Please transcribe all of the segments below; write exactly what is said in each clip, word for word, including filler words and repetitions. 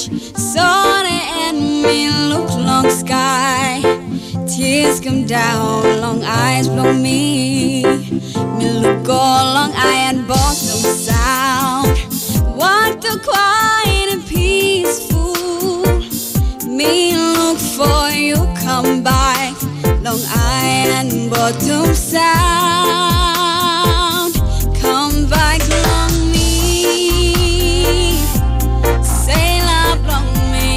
Sun and me look long sky. Tears come down, long eyes blow me. Me look all long eye and boss no sound. Want to quiet and peaceful. Me look for you come by. Long eye and bottom sound. Come back long me. Sail up long me.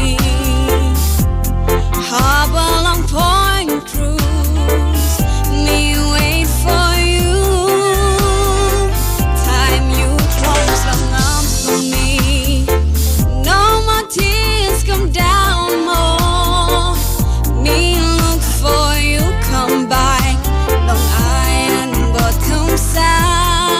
Harbor long point cruise. Me wait for you. Time you close long arms for me. No more tears come down more. Me look for you come by. Long eye and bottom sound.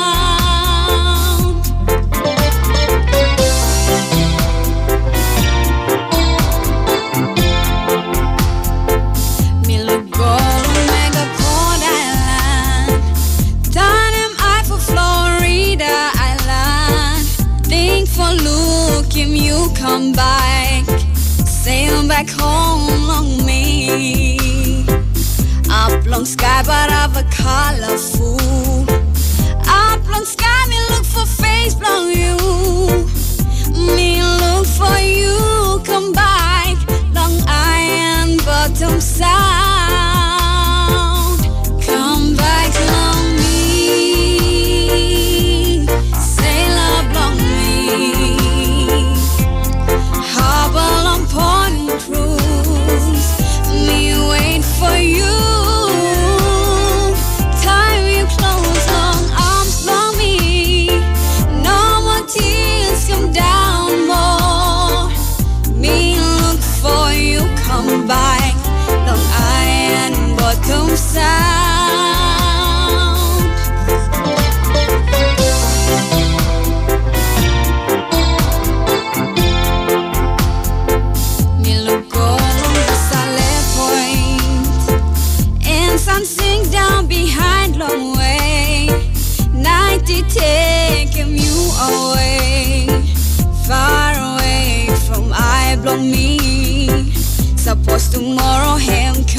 Me look gold mega Port Island. Tandem eye for Florida Island. Think for looking you come back. Sail back home long me. Up long sky but of a colorful. Up long sky me look for face long you. Me look for you come back. Long eye and bottom sound. Come back long me. Sail up long me. Harbor long point cruise. Me wait for you. Time you close long arms long me. No more tears come down more. Me look for you come back. Long eye and bottom sound. Me look all on the Saleh Point. And sun sink down behind long way. Nighty taking you away. Far away from I blow me. Suppose tomorrow him come.